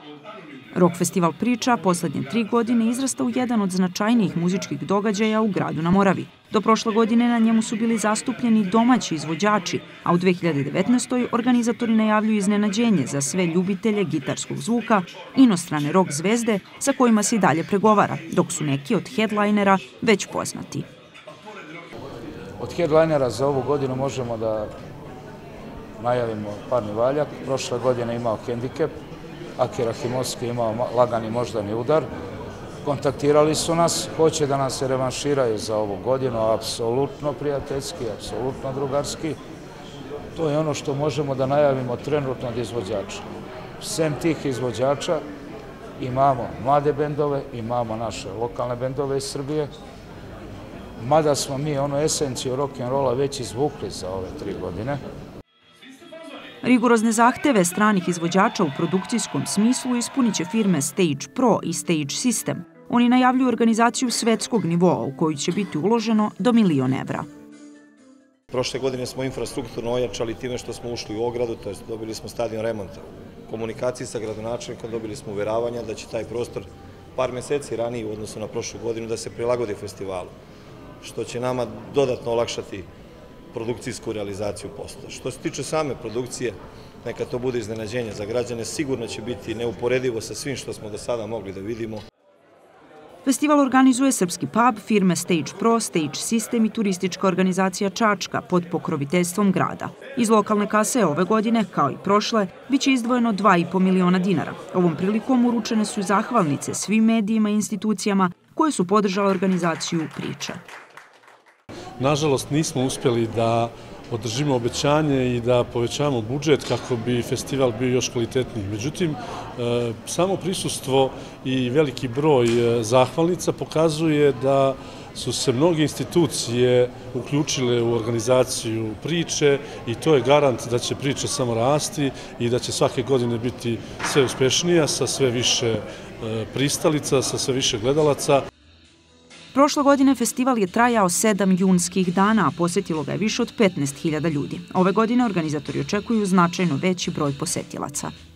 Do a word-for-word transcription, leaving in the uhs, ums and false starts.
Rock festival Priča poslednje tri godine izrasta u jedan od značajnijih muzičkih događaja u gradu na Moravi. Do prošle godine na njemu su bili zastupljeni domaći izvođači, a u dve hiljade devetnaestoj organizatori najavljuju iznenađenje za sve ljubitelje gitarskog zvuka, inostrane rock zvezde sa kojima se i dalje pregovara, dok su neki od headlinera već poznati. Od headlinera za ovu godinu možemo da najavimo Parni Valjak. Prošle godine imao hendikep, Akira Himovski imao lagani moždani udar. Kontaktirali su nas, hoće da nas se revanširaju za ovu godinu, apsolutno prijateljski, apsolutno drugarski. To je ono što možemo da najavimo trenutno od izvođača. Sem tih izvođača imamo mlade bendove, imamo naše lokalne bendove iz Srbije, mada smo mi onu esenciju rock'n'rolla već izvukli za ove tri godine. Rigorozne zahteve stranih izvođača u produkcijskom smislu ispunit će firme Stage Pro i Stage System. Oni najavljuju organizaciju svetskog nivoa u koju će biti uloženo do milion evra. Prošle godine smo infrastrukturno ojačali time što smo ušli u ogradu, to je dobili smo stadion remonta. U komunikaciji sa gradonačelnikom dobili smo uveravanja da će taj prostor par meseci ranije u odnosu na prošlu godinu da se prilagodi festivalu, što će nama dodatno olakšati produkcijsku realizaciju posla. Što se tiče same produkcije, neka to bude iznenađenje za građane, sigurno će biti neuporedivo sa svim što smo do sada mogli da vidimo. Festival organizuje srpski pub, firme Stage Pro, Stage System i turistička organizacija Čačka pod pokroviteljstvom grada. Iz lokalne kase ove godine, kao i prošle, biće izdvojeno dva i po miliona dinara. Ovom prilikom uručene su zahvalnice svim medijima i institucijama koje su podržale organizaciju Priče. Nažalost, nismo uspjeli da održimo obećanje i da povećamo budžet kako bi festival bio još kvalitetniji. Međutim, samo prisustvo i veliki broj zahvalnica pokazuje da su se mnoge institucije uključile u organizaciju Priče i to je garant da će Priča samo rasti i da će svake godine biti sve uspešnija, sa sve više pristalica, sa sve više gledalaca. Prošle godine festival je trajao sedam junskih dana, a posjetilo ga je više od petnaest hiljada ljudi. Ove godine organizatori očekuju značajno veći broj posetilaca.